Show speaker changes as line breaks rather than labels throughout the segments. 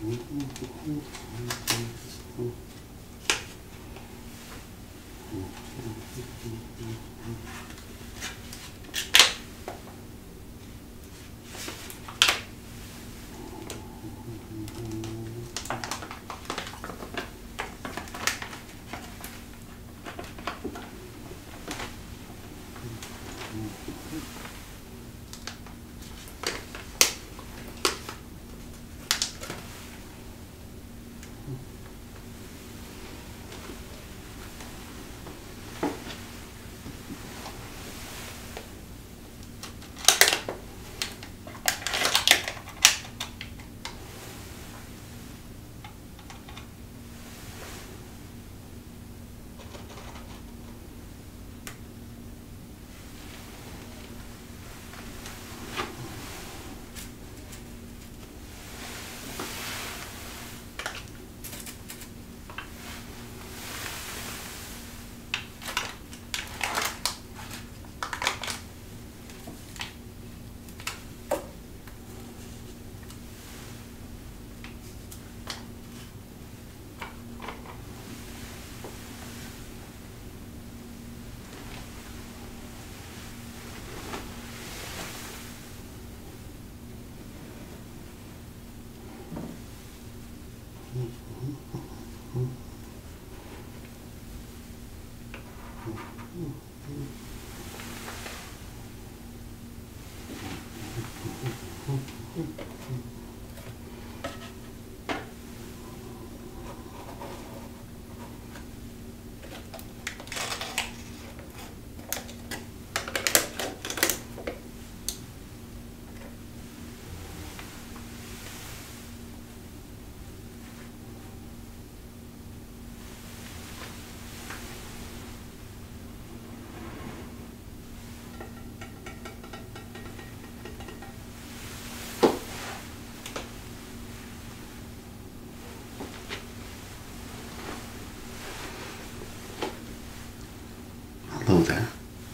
Hello there.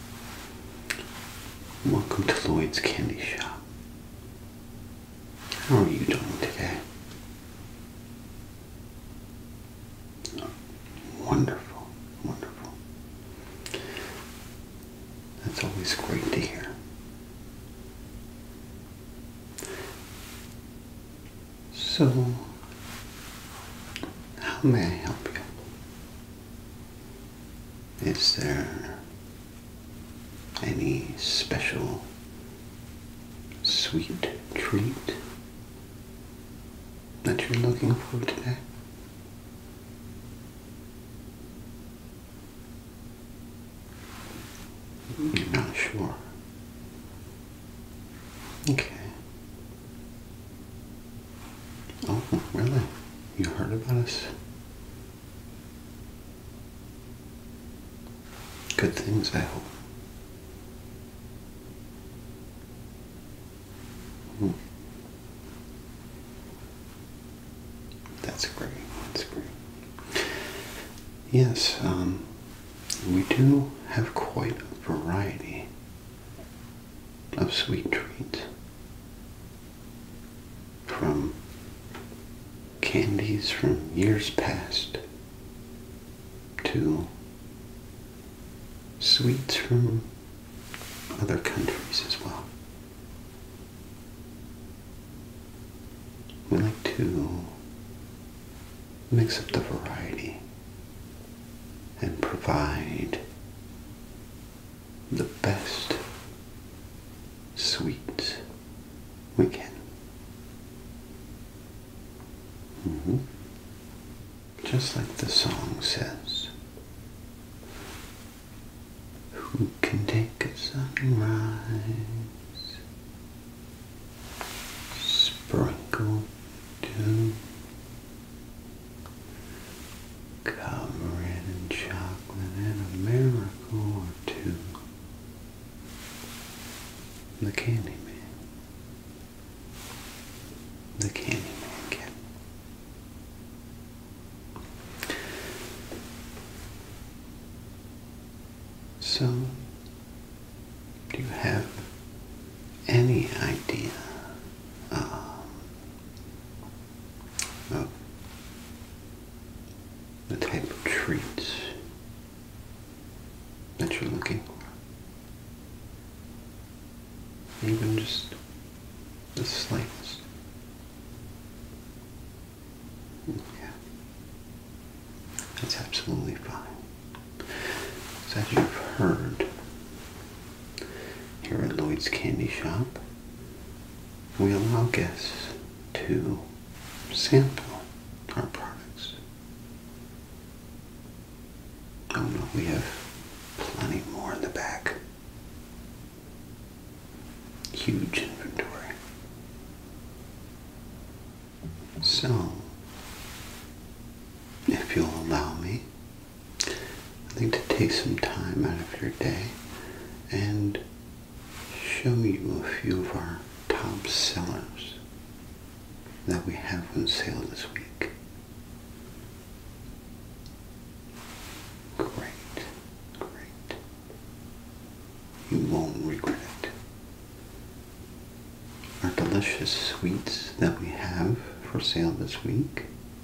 Welcome to Lloyd's Candy Shop. How are you doing today? Wonderful, wonderful. That's always great to hear. So, how may I help you? Is there any special sweet treat that you're looking for today? You're not sure. Okay. Oh, really? You heard about us? Good things, I hope. That's great. That's great. Yes, we do have quite a variety of sweet treats. From candies from years past to sweets from other countries as well. We like to mix up the variety and provide the best sweets we can. Just like the song says, who can take a sunrise, sprinkle dew, cover it in chocolate and a miracle or two? The Candyman. The Candyman can. So, do you have any idea of the type of treats that you're looking for. Even just the slightest. Yeah. That's absolutely fine. So as you've heard, here at Lloyd's Candy Shop, we allow guests to sample our products. Oh no, we have plenty more in the back. Huge inventory. So, if you'll allow me, I'd like to take some time out of your day and show you a few of our top sellers that we have on sale this week. Great, great. You won't regret it. Our delicious sweets that we have for sale this week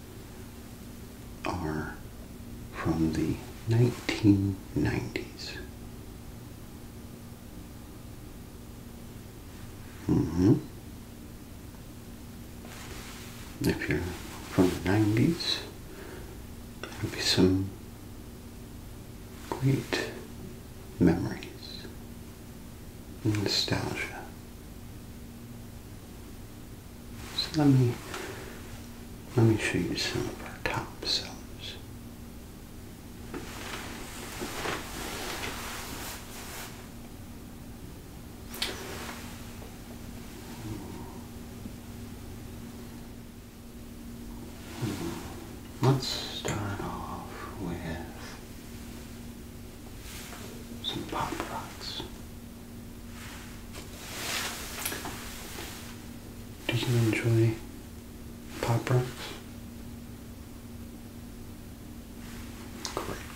are from the 1990s. If you're from the 90s, there'll be some great memories, nostalgia. So let me show you some of our top sellers. Let's start off with some Pop Rocks. Do you enjoy Pop Rocks? Great.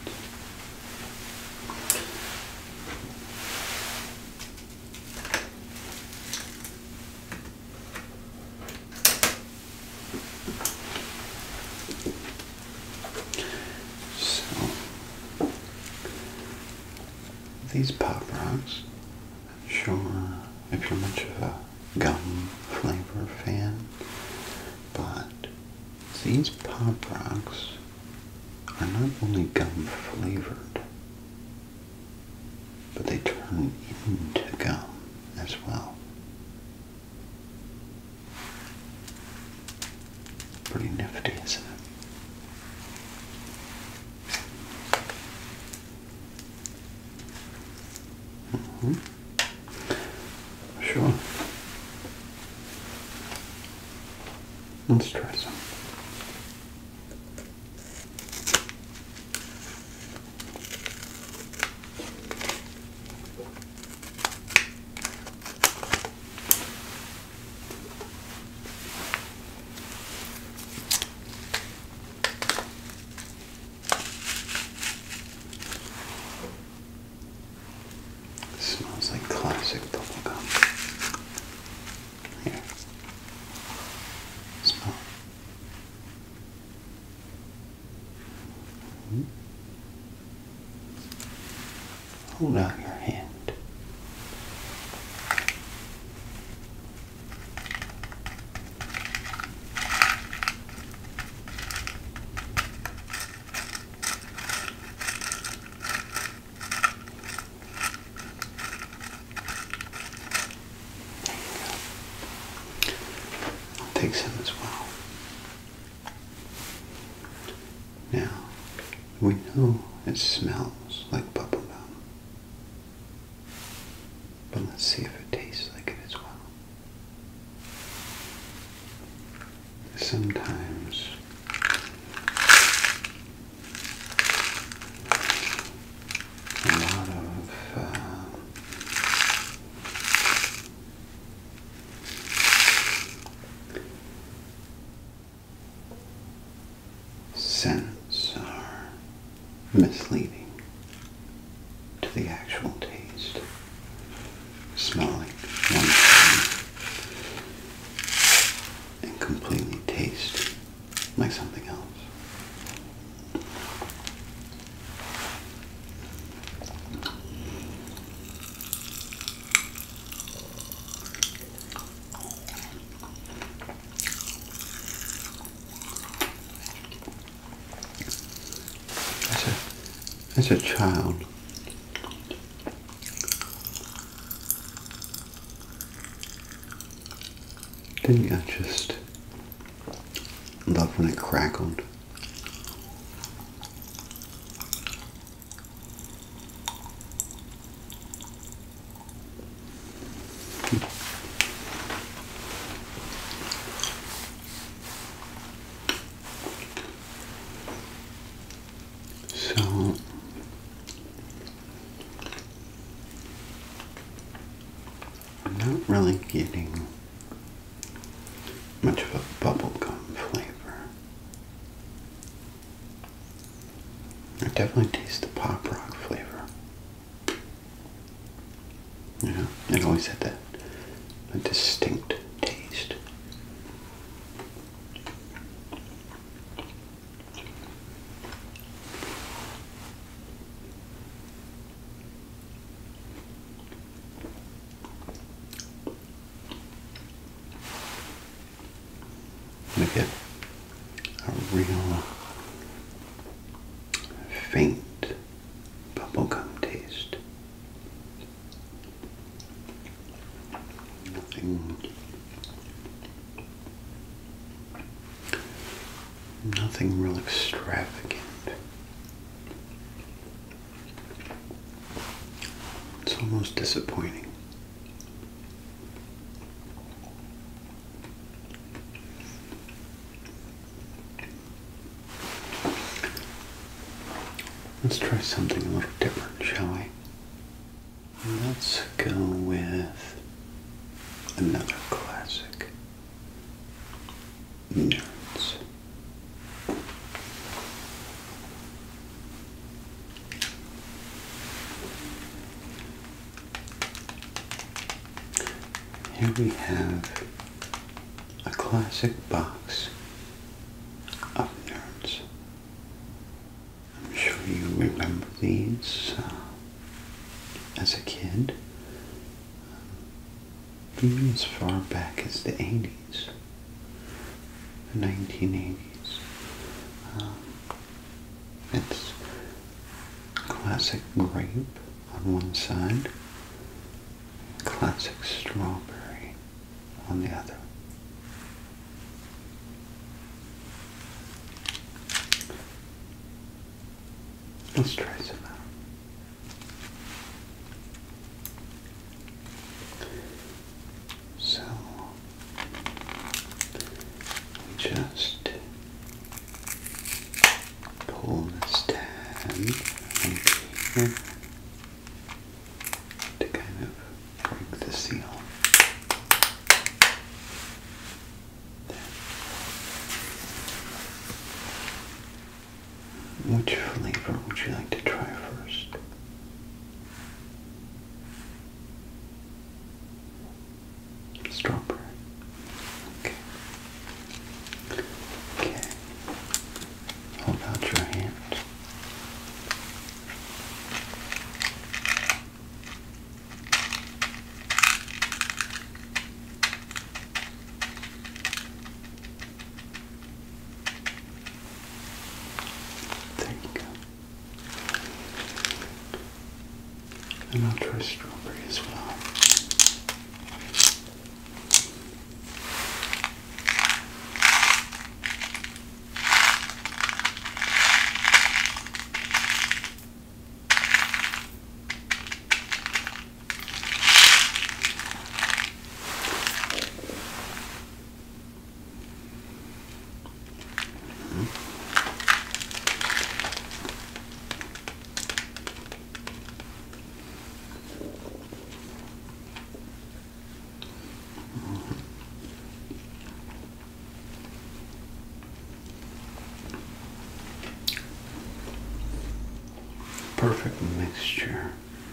These Pop Rocks, I'm sure if you're much of a gum flavor fan, but these Pop Rocks are not only gum flavored, but they turn into gum as well. Pretty nifty, isn't it? Sure. Let's try some. Smells like classic bubblegum. Here. Smell. Hold out your hand. Take some as well. Now, we know it smells like bubblegum, but let's see if it tastes like it as well. Sometimes a lot of scents are misleading to the actual taste. Smell like one thing and completely taste As a child, didn't you just love when it crackled? So, I'm not really getting much of a bubblegum flavor. I definitely taste the pop rock flavor. You know, it always had that a distinct taste. I get a real faint bubblegum taste. Nothing real extravagant. It's almost disappointing. Let's try something a little different, shall we? Let's go with another classic. Nerds. Here we have a classic box of Nerds. I'm sure you remember these as a kid, even as far back as the 80s, the 1980s. It's classic grape on one side, classic strawberry on the other. Let's try some out. So, we just pull this tab right here to kind of break the seal. Which flavor would you like to try first? Strawberry. Okay. Okay. Hold out your hand. There you go. And I'll try strawberry as well. Perfect mixture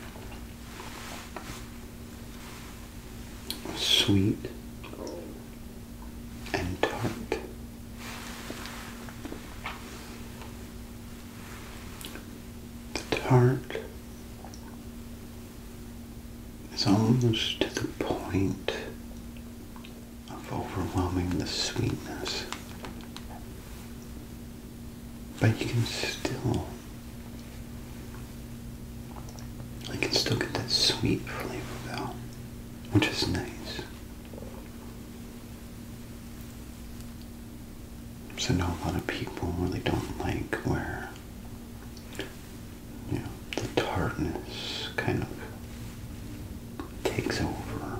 of sweet and tart. The tart is almost to the point of overwhelming the sweetness, but you can still sweet flavor though, which is nice. So I know a lot of people really don't like where, you know, the tartness kind of takes over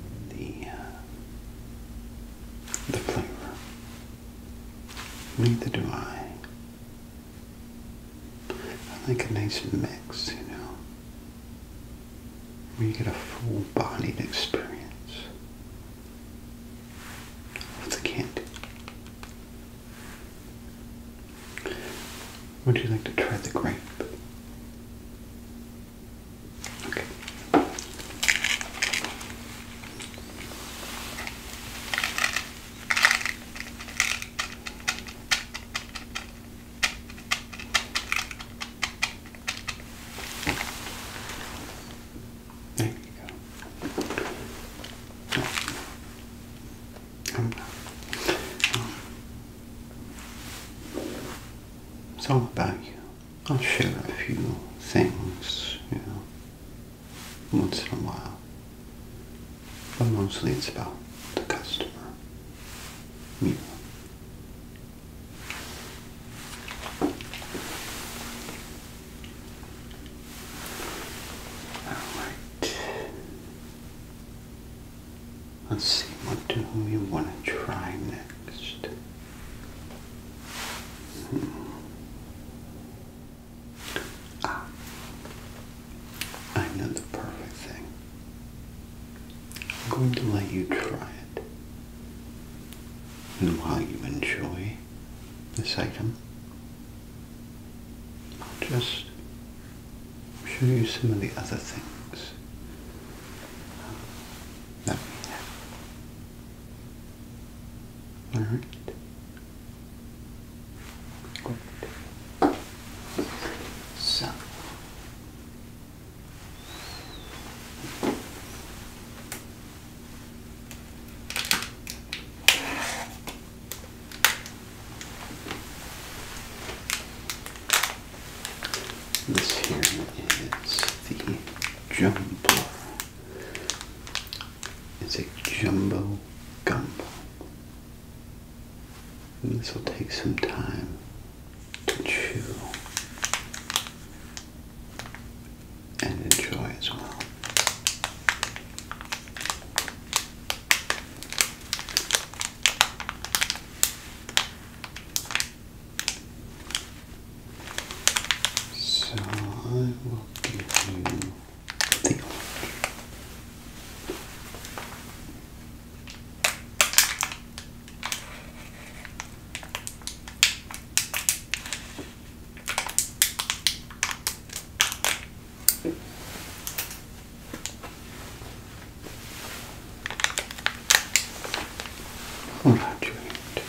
the flavor. Neither do I. I like a nice mix, you know, where you get a full-bodied experience of the candy. Would you like to try the grape? Okay. There you go. It's all about you. I'll share a few things, you know, once in a while. But mostly it's about the customer. You. Alright. Let's see, what do we want to try next? I know the perfect thing. I'm going to let you try it. And while you enjoy this item, I'll just show you some of the other things that we have. Alright? Great. So, this here is the Jumbo. It's a jumbo gumbo. And this will take some time to chew and enjoy as well. So I will give you the orange. What about you?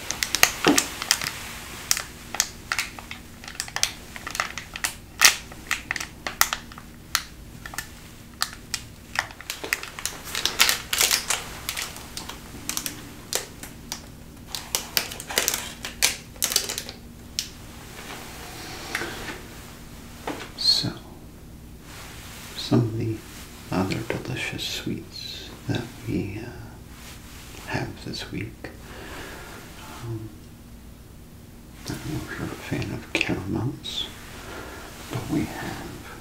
So, some of the other delicious sweets that we have this week. I don't know if you're a fan of caramels, but we have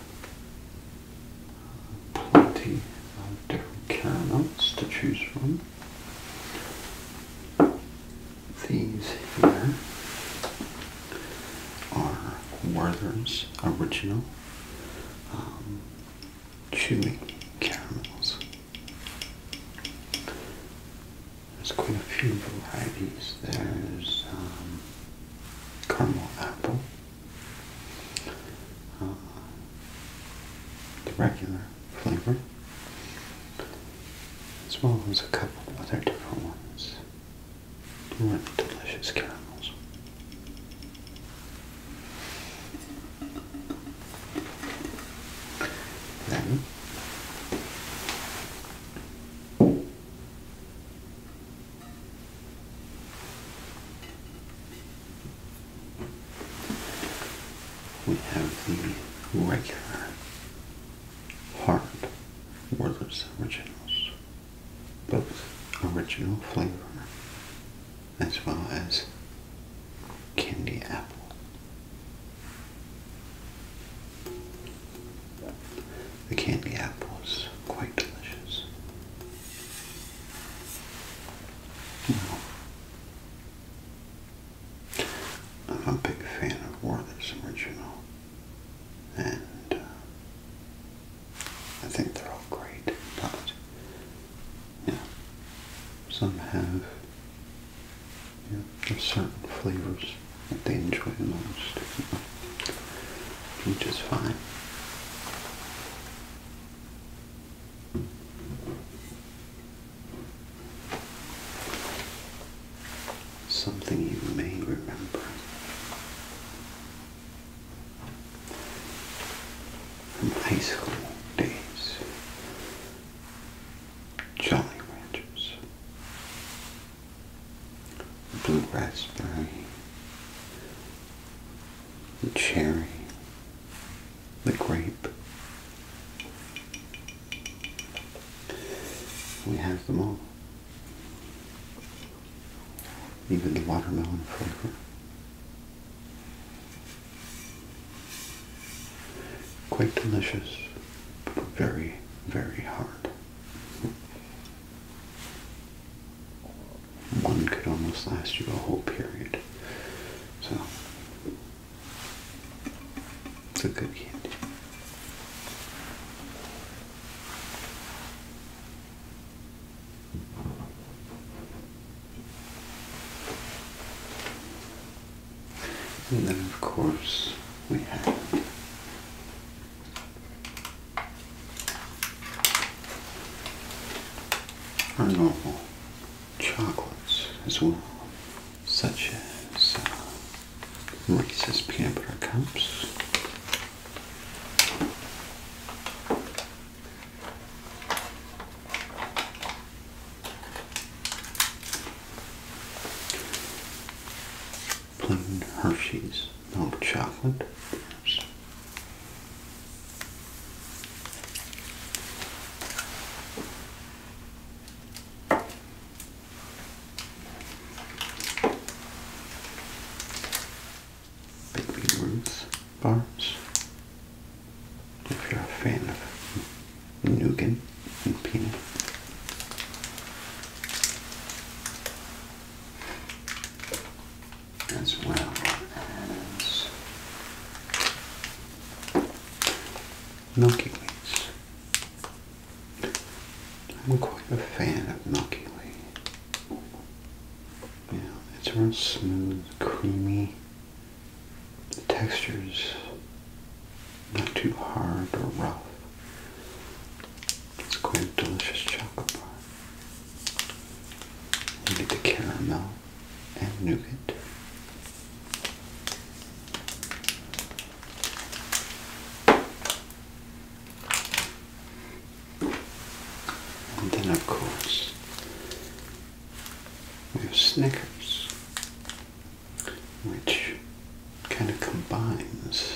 plenty of different caramels to choose from. These here are Werther's original chewy caramels. There's quite a few varieties. There's caramel apple, the regular flavor, as well as a couple other different ones. Really delicious caramels. Then we have the regular hard LLOYD'S Originals. Both original flavor as well as candy apple. The candy apple is quite delicious. Now, I'm a big fan of LLOYD'S Original, and I think they're all great, but some have there's certain flavors that they enjoy the most, which is fine. Something you may remember from high school days: Jolly Ranchers, blue raspberry, the cherry, the grape. We have them all. Even the watermelon flavor. Quite delicious, but very, very hard. One could almost last you a whole period. So, it's a good candy. And then, of course, we have our normal chocolates as well, such as Reese's Peanut Butter Cups, plain Hershey's milk chocolate bars, Baby Ruth bars, if you're a fan of nougat and peanut. As well as Milky Ways. I'm quite a fan of Milky Way. It's real smooth, creamy. The texture's not too hard or rough. It's quite a delicious chocolate bar. You get the caramel and nougat. And then, of course, we have Snickers, which kind of combines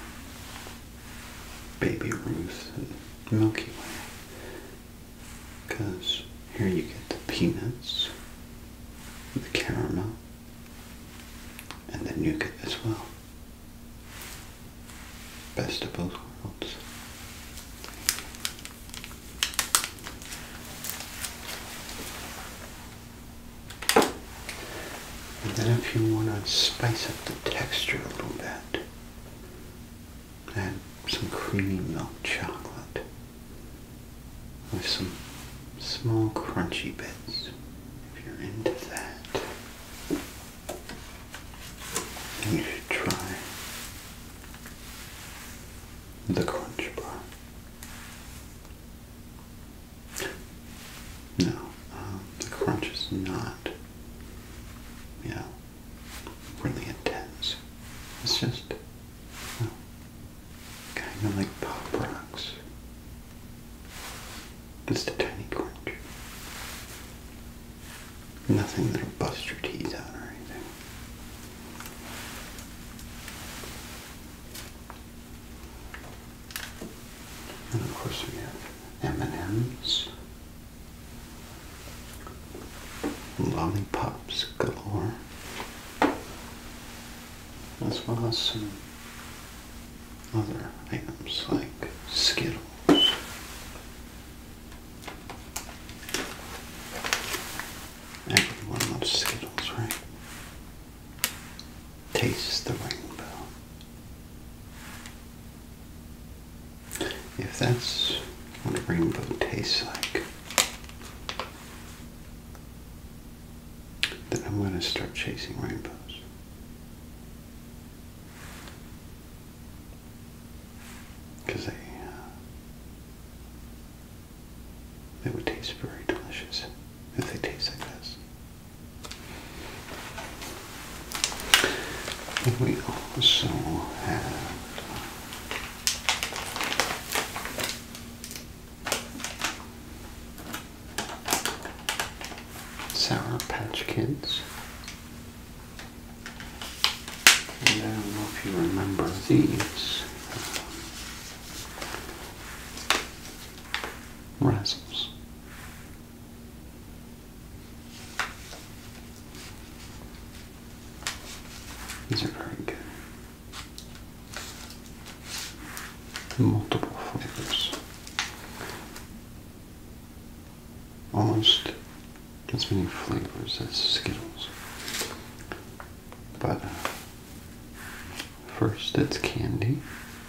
Baby Ruth and Milky Way, because here you get the peanuts, the caramel, and the nougat as well. Best of both worlds. And then if you want to spice up the texture a little bit, add some creamy milk chocolate with some small crunchy bits. If you're into that, then you should try the Crunch Bar. No, the crunch is not, really intense. It's just, kind of like Pop Rocks. Just a tiny crunch. Nothing that'll bust your teeth out or anything. as well as some other items like Skittles. Everyone loves Skittles, right? Taste the rainbow. If that's what a rainbow tastes like, then I'm going to start chasing rainbows. Because they would taste very delicious if they taste like this. And we also have Sour Patch Kids. And I don't know if you remember these. Razzles. These are very good. Multiple flavors. Almost as many flavors as Skittles. But first it's candy,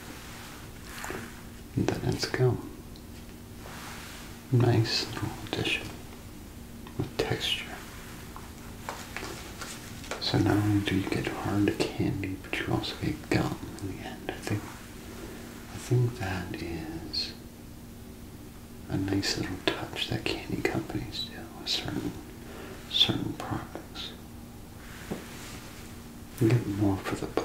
and then it's gum. Nice little addition with texture. So not only do you get hard candy, but you also get gum in the end. I think that is a nice little touch that candy companies do with certain products. You get more for the buck.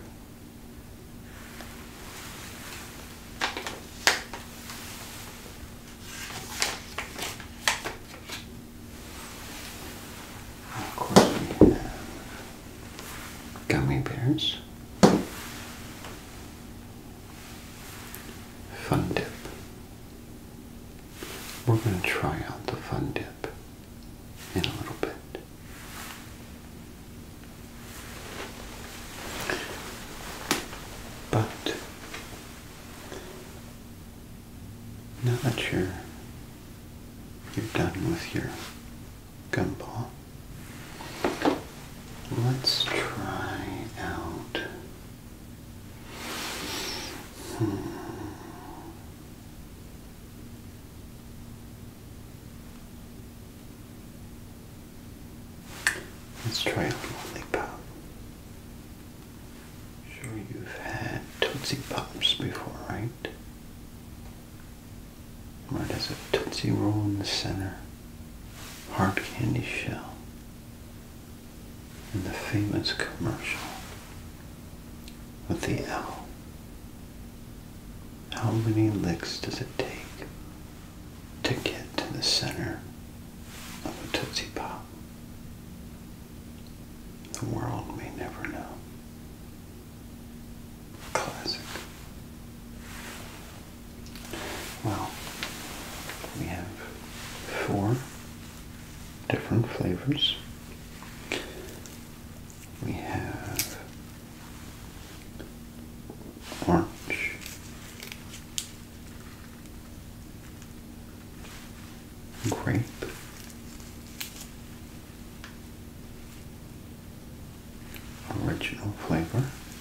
Of course we have gummy bears. Fun Dip. We're going to try out the Fun Dip in a little bit. But now that you're done with your gumball, let's try out let's try out Lollipop. Sure, you've had Tootsie Pops before, right? Where it has a Tootsie Roll in the center, hard candy shell, and the famous commercial with the owl. How many licks does it take to get to the center of a Tootsie Pop? The world may never know. Classic. Well, we have 4 different flavors. We have orange, grape, original flavor,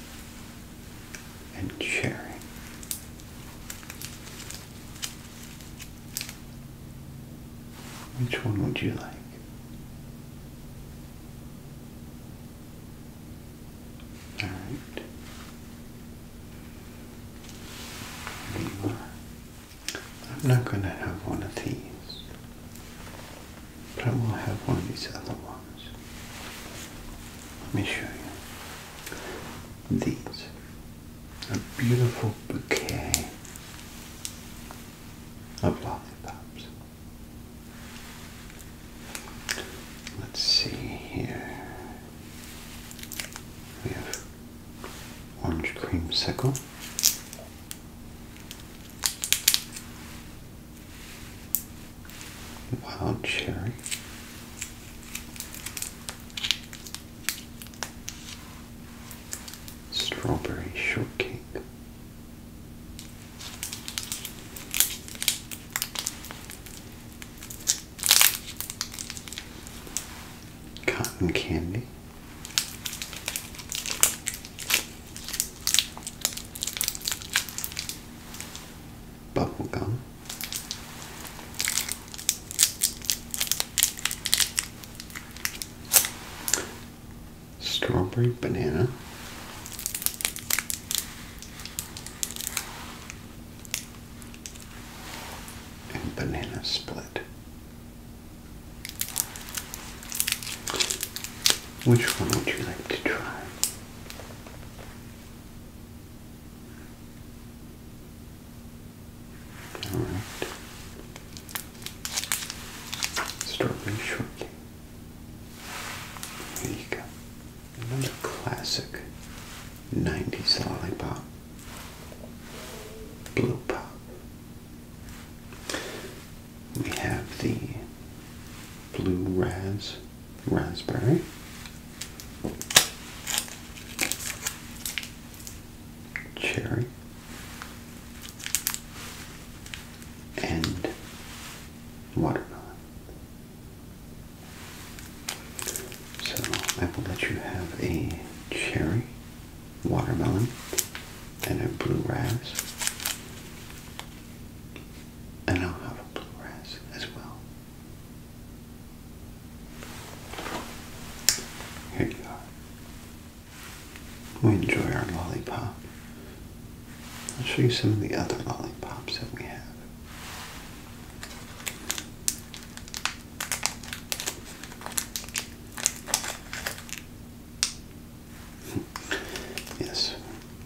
and cherry. Which one would you like? Alright. There you are. I'm not going to have one of these, but I will have one of these other ones. Let me show you. These. A beautiful bouquet of lollipops. Let's see here. We have orange creamsicle, wild cherry, strawberry shortcake, cotton candy, bubble gum, strawberry banana, and banana split. Which one would you like to try? Alright. Strawberry shortcake. Here you go. Another classic 90s lollipop. Blue pop. We have the blue raspberry. Cherry. And watermelon. So I will let you have a cherry, watermelon, and a blue ras. And I'll have a blue ras as well. Here you are. We enjoy our lollipop. I'll show you some of the other lollipops that we have. Yes,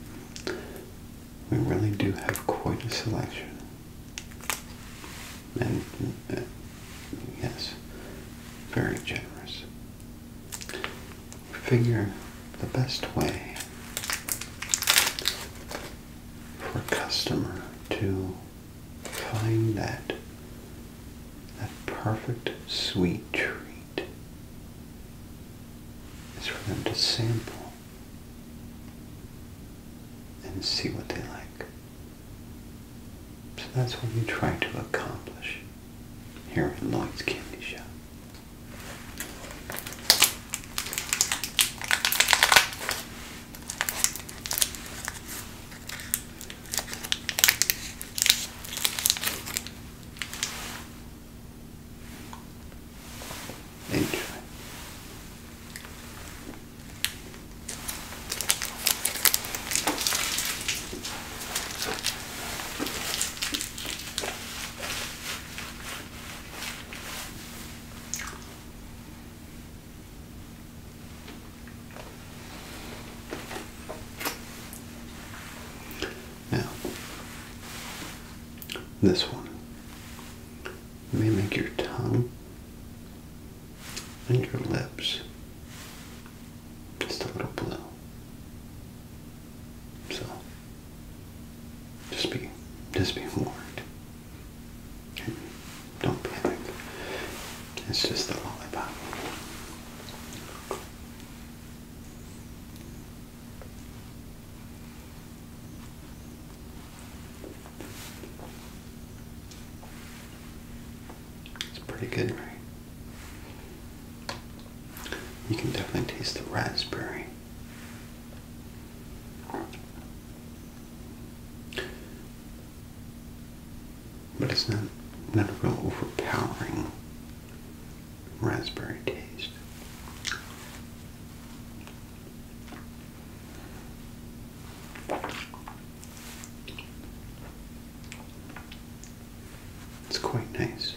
we really do have quite a selection. And yes, very generous. We figure the best way for a customer to find that perfect sweet treat is for them to sample and see what they like. So that's what we try to accomplish here at Lloyd's Candy Shop. Enjoy. Now, this one may make your tongue and your lips just a little blue. So, just be warned. And don't panic. It's just a lollipop. It's pretty good, right? You can definitely taste the raspberry. But it's not a real overpowering raspberry taste. It's quite nice.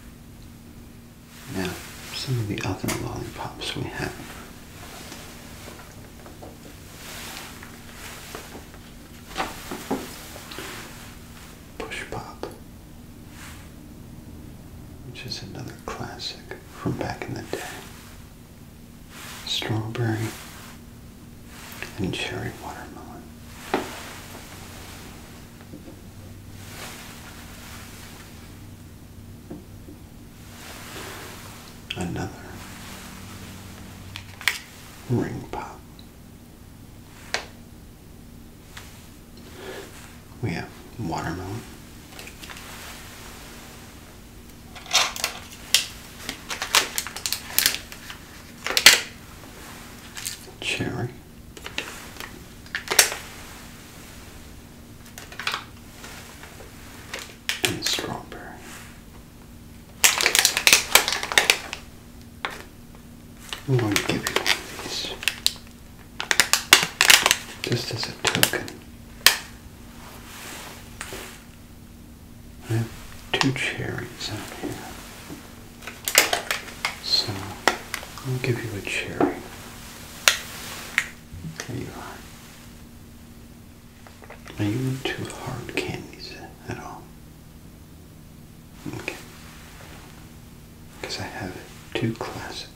Now, some of the other lollipops we have. Push Pop, which is another classic from back in the day. Strawberry and cherry watermelon. Another ring pop. watermelon, cherry, and strawberry. I'm going to give you one of these, just as a token. I have 2 cherries out here, so I'll give you a cherry. There you are. Are you into hard candies at all? Okay. Because I have 2 classics.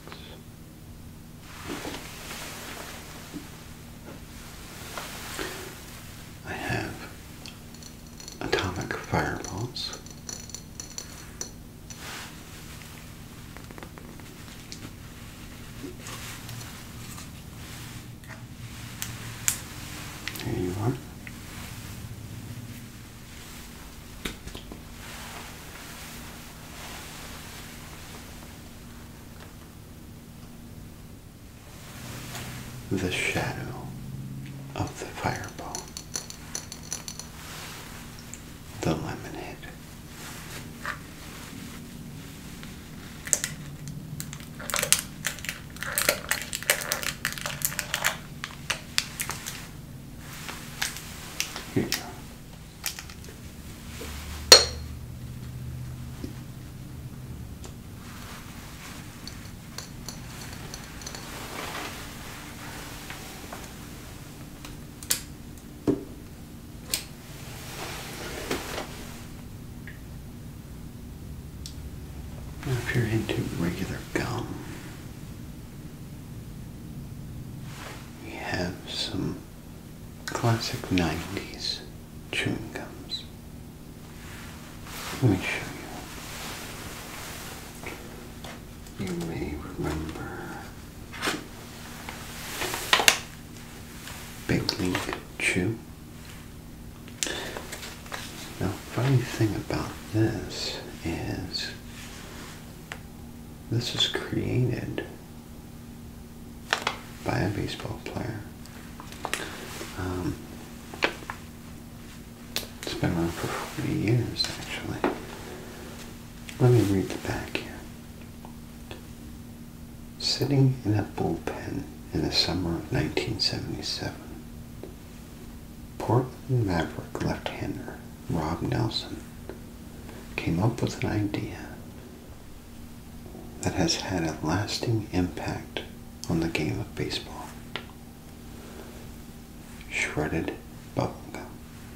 I have atomic fireballs. There you are. The shadow of the fireball. The lemonade. Here you go. Now, if you're into regular gum, we have some classic 90s chewing gums. Let me show you. You may remember Big League Chew. Now, funny thing about this is this was created by a baseball player. It's been around for 40 years, actually. Let me read the back here. Sitting in a bullpen in the summer of 1977, Portland Maverick left-hander Rob Nelson came up with an idea that has had a lasting impact on the game of baseball. Shredded bubblegum.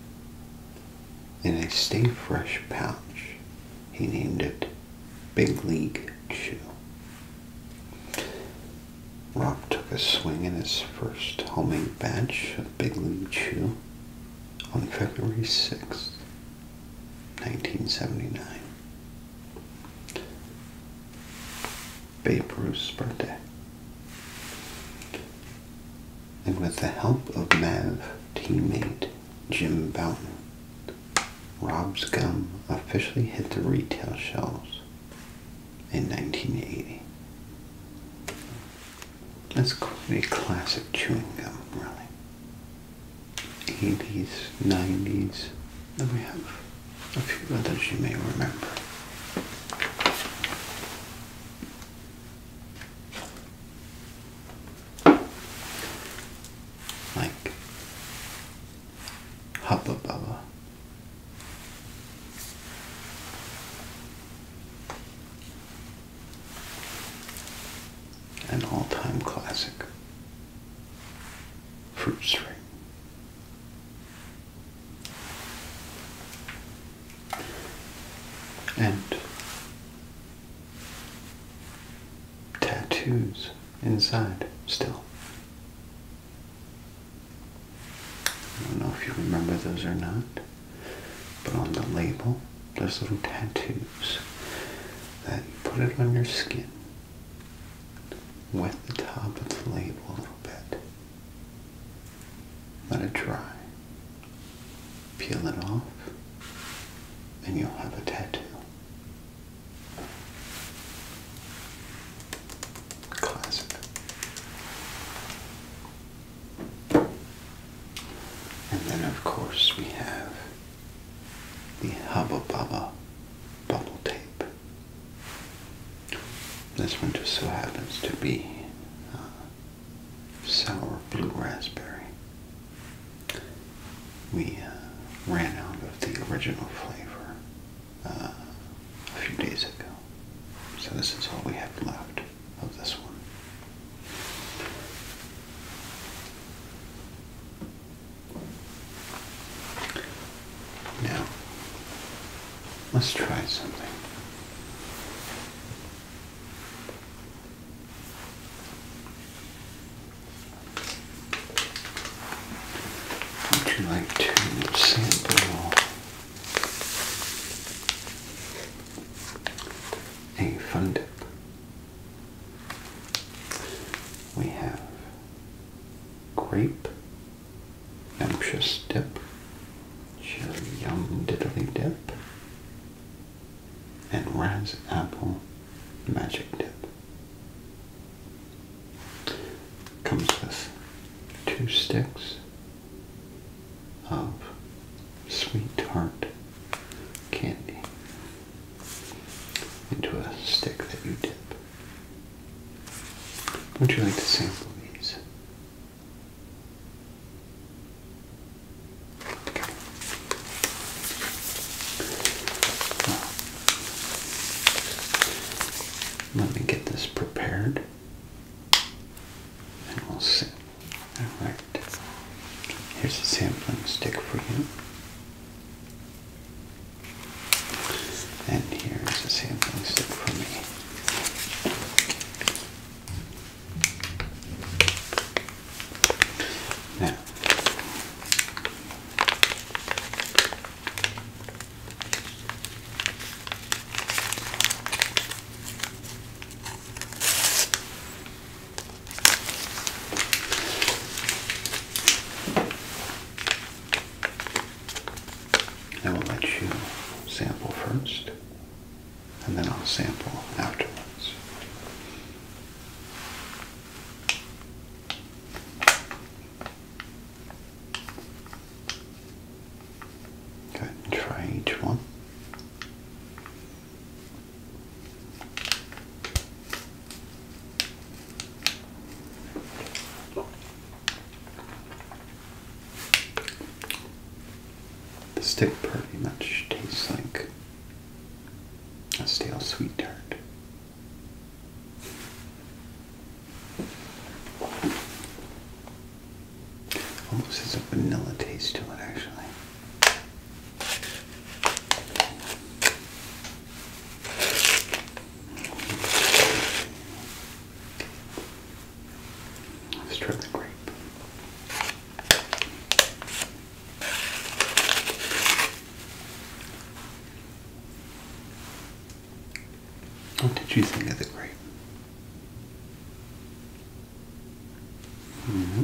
In a Stay Fresh pouch, he named it Big League Chew. Rob took a swing in his first homemade batch of Big League Chew on February 6th, 1979. Babe Ruth's birthday. And with the help of Mav teammate Jim Bouton, Rob's gum officially hit the retail shelves in 1980. That's quite a classic chewing gum, really. 80s, 90s, then we have a few others you may remember. Like Hubba Bubba. An all-time classic, Fruit Street. And tattoos inside still. I don't know if you remember those or not, but on the label, there's little tattoos that you put it on your skin. Wet the top of the label a little bit. Let it dry. Peel it off and you'll have a tattoo. Classic. And then of course we have the Hubba Bubba bubble tape. This one just so happens to be sour blue raspberry. We ran out of the original flavor a few days ago. So this is all we have left of this one. Now, let's try something. Would you like to sample a fun dip? We have grape, umptious dip, cherry yum diddly dip, and raz apple magic dip. Comes with 2 sticks of sweet tart candy into a stick that you dip. Would you like to sample these? Okay. Well, let me get this prepared and we'll sample. Alright. Here's a sampling stick for you. And here's a sampling stick for me. Now, I will let you sample first, and then I'll sample afterwards. Go ahead and try each one. The stick pretty much tastes like a stale sweet tart. Almost has a vanilla taste to it, actually. Let's try the grape. What did you think of the grape? Mm-hmm.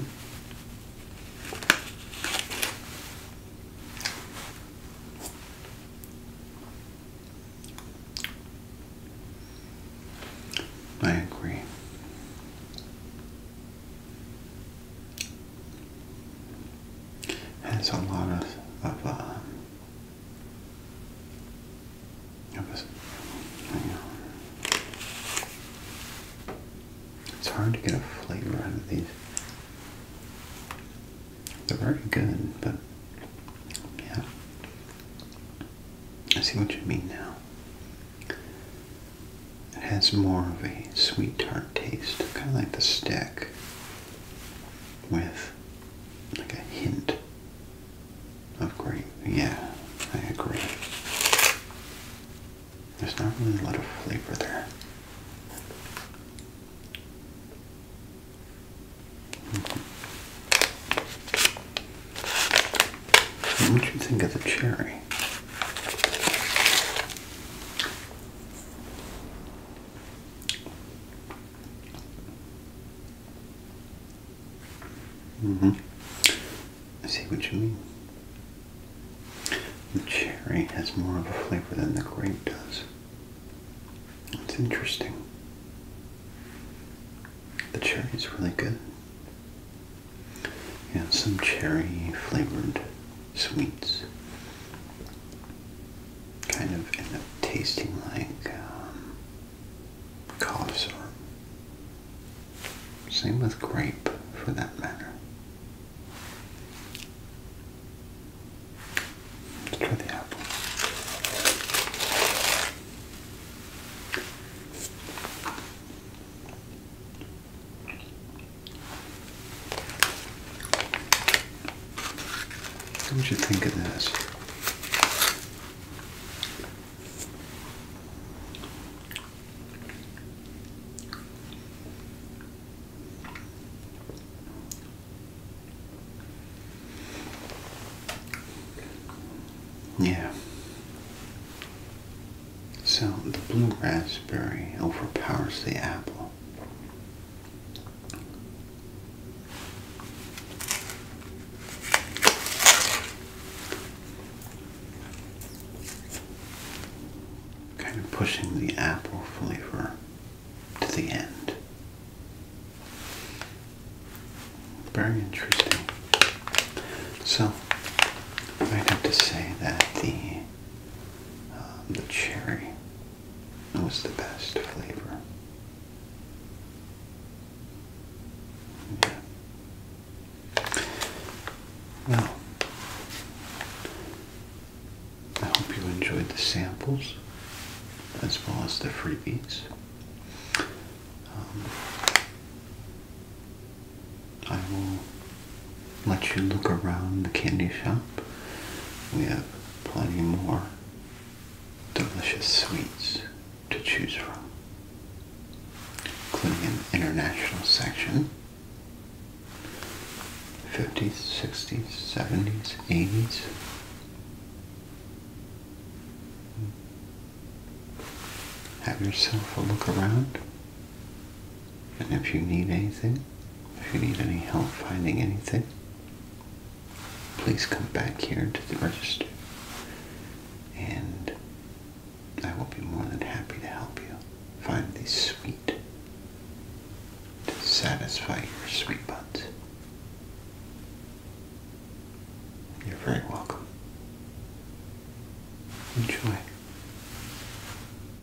I agree. Has a lot of it's hard to get a flavor out of these. They're very good, but yeah. I see what you mean now. It has more of a sweet tart taste, kind of like the stick, with like a hint of grape. Yeah, I agree. There's not really a lot of flavor there. What do you think of the cherry? I see what you mean. The cherry raspberry has more of a flavor than the grape does. It's interesting. The cherry is really good. Yeah, some cherry flavored sweets kind of end up tasting like cough syrup. Same with grape, for that matter. Let's try the apple. What would you think of this? Yeah. So the blue raspberry overpowers the apple. Kind of pushing the apple flavor to the end. Very interesting. So, I'd have to say that the cherry was the best flavor. Yeah. Well, I hope you enjoyed the samples as well as the freebies. I will let you look around the candy shop. We have plenty more delicious sweets to choose from, including an international section, 50s, 60s, 70s, 80s. Have yourself a look around, and if you need anything, if you need any help finding anything, please come back here to the register, and I will be more than happy to help you find the sweet to satisfy your sweet buds. You're very welcome. Enjoy.